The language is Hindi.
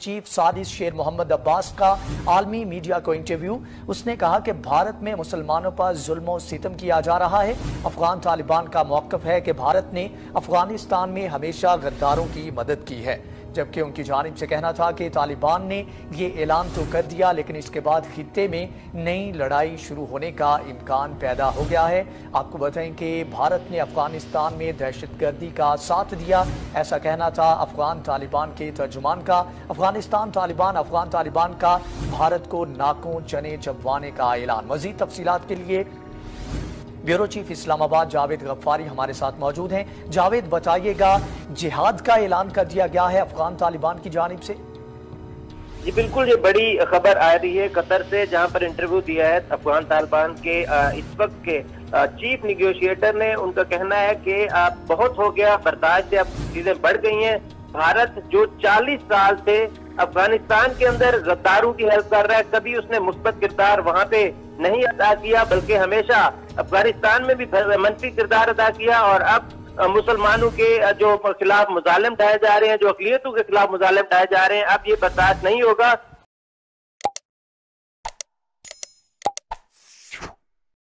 चीफ सादिस शेर मोहम्मद अब्बास का आलमी मीडिया को इंटरव्यू। उसने कहा कि भारत में मुसलमानों पर जुल्म और सितम किया जा रहा है। अफगान तालिबान का मौक़िफ़ है कि भारत ने अफगानिस्तान में हमेशा गद्दारों की मदद की है, जबकि उनकी जानिब से कहना था कि तालिबान ने ये ऐलान तो कर दिया, लेकिन इसके बाद खित्ते में नई लड़ाई शुरू होने का इम्कान पैदा हो गया है। आपको बताएं कि भारत ने अफगानिस्तान में दहशतगर्दी का साथ दिया, ऐसा कहना था अफगान तालिबान के तर्जुमान का। अफगान तालिबान का भारत को नाकों चने चबवाने का ऐलान। मजीद तफसीलात के लिए ब्यूरो चीफ इस्लामाबाद जावेद गफ्फारी हमारे साथ मौजूद हैं। जावेद, बताइएगा, जिहाद का ऐलान कर दिया गया है अफगान तालिबान की जानिब से? जी बिल्कुल, ये बड़ी खबर आ रही है कतर से, जहां पर इंटरव्यू दिया है अफगान तालिबान के इस वक्त के चीफ निगोशिएटर ने। उनका कहना है कि बहुत हो गया, बर्दाश्त से अब चीजें बढ़ गई हैं। भारत जो 40 साल से अफगानिस्तान के अंदर गद्दारों की हेल्प कर रहा है, कभी उसने मुस्बत किरदार वहां पे नहीं अदा किया, बल्कि हमेशा अफगानिस्तान में भी मनफी किरदार अदा किया। और अब मुसलमानों के जो खिलाफ मुजालिम ढाए जा रहे हैं, जो अक़लियतों के खिलाफ मुजालिम ढाए जा रहे हैं, अब ये बर्दाश्त नहीं होगा।